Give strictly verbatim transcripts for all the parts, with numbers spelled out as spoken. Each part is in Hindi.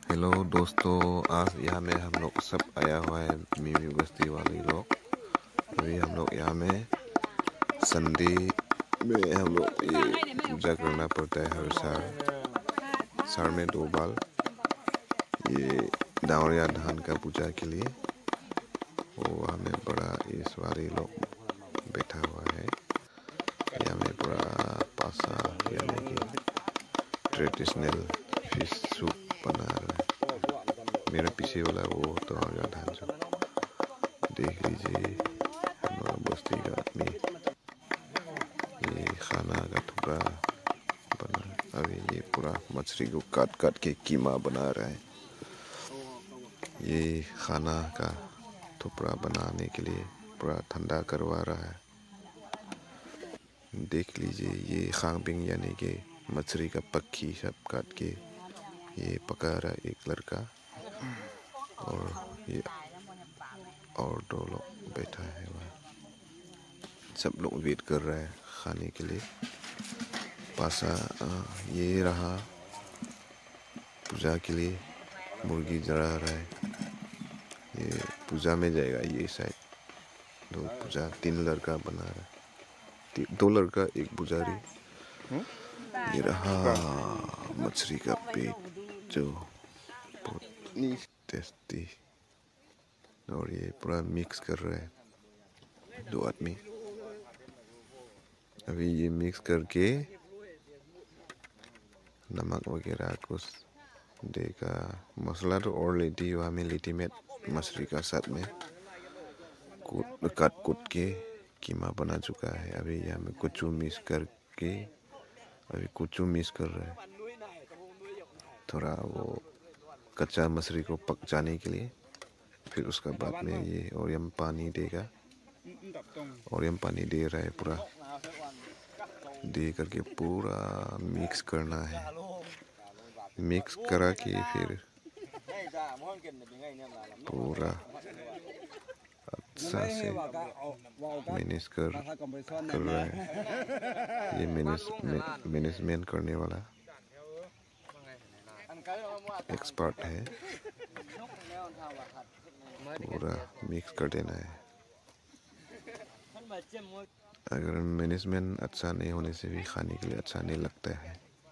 हेलो दोस्तों, आज यहाँ में हम लोग सब आया हुआ है मिमी बस्ती वाले लोग। अभी हम लोग यहाँ में संडे में हम लोग ये पूजा करना पड़ता है हर साल। साल में दो बार ये दावरिया धान का पूजा के लिए। वो हमें बड़ा इस वाले लोग बैठा हुआ है। यहाँ में बड़ा पासा यानी कि ट्रेडिशनल फिश सूप बना रहा है। मेरा पीछे वाला वो तो धान जो देख लीजिए, हमारा बस्ती का आदमी ये खाना का टुकड़ा बना। अभी ये पूरा मछली को काट काट के कीमा बना रहा है। ये खाना का टुकड़ा बनाने के लिए पूरा ठंडा करवा रहा है। देख लीजिए, ये खांगबिंग यानी कि मछली का पक्की सब काट के ये पका रहा है एक लड़का, और ये और दो लोग बैठा है वहाँ। सब लोग वेट कर रहा है खाने के लिए। पासा आ, ये रहा पूजा के लिए मुर्गी जला रहा है। ये पूजा में जाएगा ये शायद। दो पूजा तीन लड़का बना रहा है, दो लड़का एक पुजारी। ये रहा मछली का पेट जो बहुत टेस्टी, और ये पूरा मिक्स कर रहा है दो आदमी। अभी ये मिक्स करके नमक वगैरह कुछ देगा। मसाला तो और लेती वहाँ में लेती में मछली का साथ में कूट काट कूट के कीमा बना चुका है। अभी यहाँ में कुछ मिक्स करके अभी कुछ मिक्स कर रहा है, थोड़ा वो कच्चा मछली को पक जाने के लिए। फिर उसका बाद में ये ओरियम पानी देगा। ओरियम पानी दे रहा है, पूरा दे करके पूरा मिक्स करना है। मिक्स करा के फिर पूरा अच्छा से मैनेज कर कर रहा है। ये मैनेज मैनेजमेंट करने वाला एक्सपर्ट है। पूरा मिक्स कर देना है। अगर मैनेजमेंट अच्छा नहीं होने से भी खाने के लिए अच्छा नहीं लगता है।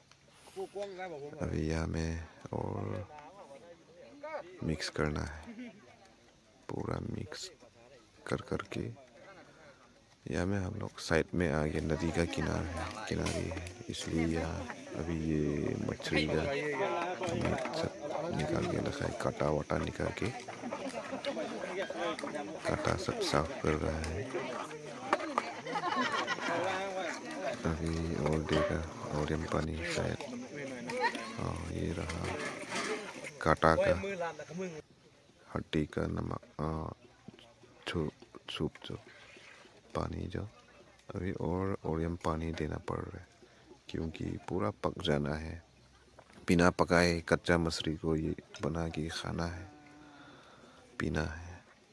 अभी यहाँ में और मिक्स करना है, पूरा मिक्स कर करके। यहाँ में हम लोग साइड में आगे नदी का किनारे है किनारे है, इसलिए यहाँ अभी ये मछली का सब निकाल के रखा है। काटा वाटा निकाल के काटा सब साफ कर रहा है। अभी और देगा और ये पानी शायद। हाँ, ये रहा काटा का हड्डी का नमक सूप जो पानी जो अभी और ओरियम पानी देना पड़ रहा है, क्योंकि पूरा पक जाना है। बिना पकाए कच्चा मछली को ये बना के खाना है, पीना है।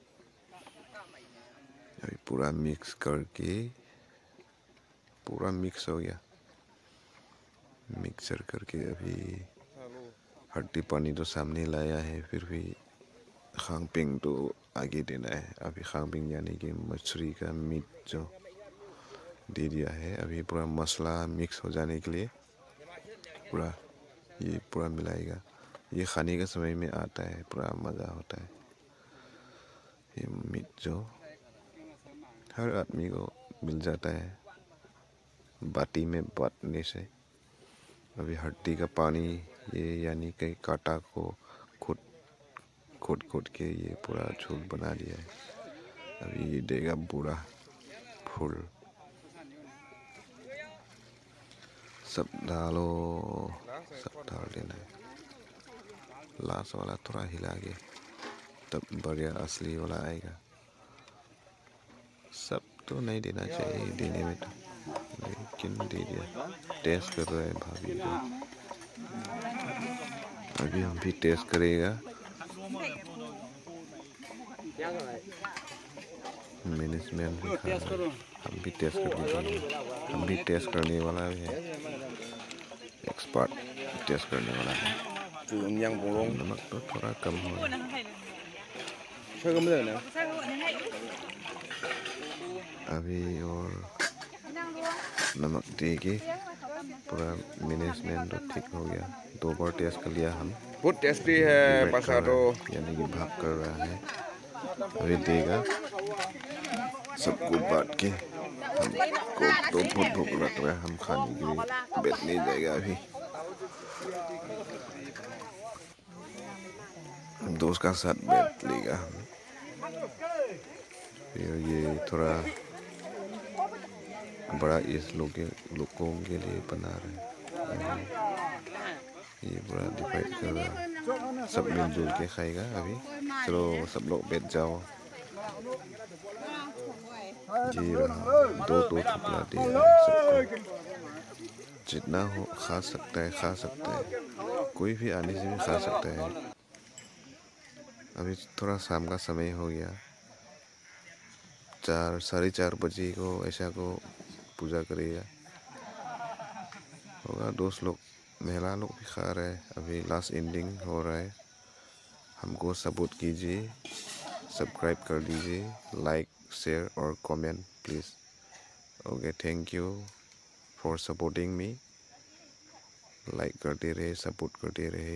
अभी पूरा मिक्स करके पूरा मिक्स हो गया। मिक्सर करके अभी हड्डी पानी तो सामने लाया है, फिर भी खांगपिंग तो आगे देना है। अभी खांगपिंग यानी कि मछली का मीट जो दे दिया है। अभी पूरा मसाला मिक्स हो जाने के लिए पूरा ये पूरा मिलाएगा। ये खाने के समय में आता है, पूरा मज़ा होता है। ये मीट जो हर आदमी को मिल जाता है बाटी में बांटने से। अभी हड्डी का पानी ये यानी कि काटा को खुद खोद खोद के ये पूरा झोल बना दिया है। अभी ये देगा पूरा फुल। सब डालो, सब डाल देना है। लास्ट वाला थोड़ा हिला के तब बढ़िया असली वाला आएगा। सब तो नहीं देना चाहिए देने में तो, लेकिन दे दिया। टेस्ट कर रहे हैं भाभी को। अभी हम भी टेस्ट करेगा। मैनेजमेंट भी खा रहा है, हम भी टेस्ट करने हम भी टेस्ट करने वाला है। एक्सपर्ट टेस्ट करने वाला है। चू yang bolong नमक तो थोड़ा कम हो chơi cái này nè अभी और नमक दे के पूरा मैनेजमेंट तो ठीक हो गया। दो बार टेस्ट कर लिया हम। बहुत टेस्टी है डिवाइड कर pasado रहा है, यानी कि भाग कर रहा है। अभी देगा सबको बांट के। हमको तो बहुत भूख लग रहा है, हम खाने के लिए बैठ नहीं जाएगा अभी। दोस्त का साथ बैठ लेगा हम। फिर ये थोड़ा बड़ा इस लोग के लोगों के लिए बना रहे हैं। ये पूरा डिवाइड कर रहा है, सब मिलजुल के खाएगा अभी। चलो सब लोग बैठ जाओ। जी दो दो टुकड़ा दिया है सबको। जितना हो खा सकता है खा सकता है, कोई भी आने से भी खा सकता है। अभी थोड़ा शाम का समय हो गया, चार साढ़े चार बजे को ऐसा को पूजा करेगा होगा। दोस्त लोग महिला लोग भी खा रहे हैं। अभी लास्ट एंडिंग हो रहा है। हमको सपोर्ट कीजिए, सब्सक्राइब कर दीजिए, लाइक शेयर और comment please. Okay, thank you for supporting me. Like करते रहे, सपोर्ट करते रहे।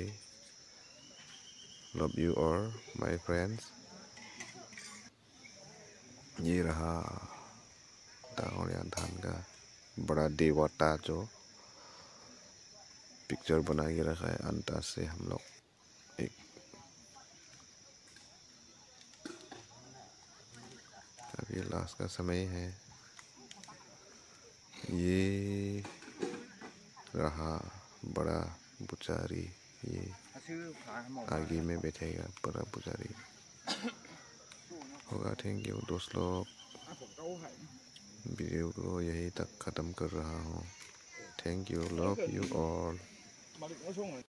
Love you all my friends. ये रहा धान का बड़ा देवता जो पिक्चर बना के रखा है अंता से हम लोग एक। अभी लास्ट का समय है। ये रहा बड़ा पुजारी, ये आगे में बैठेगा बड़ा पुजारी होगा। थैंक यू दोस्त लोग। वीडियो को यही तक ख़त्म कर रहा हूँ। Thank you, love you all.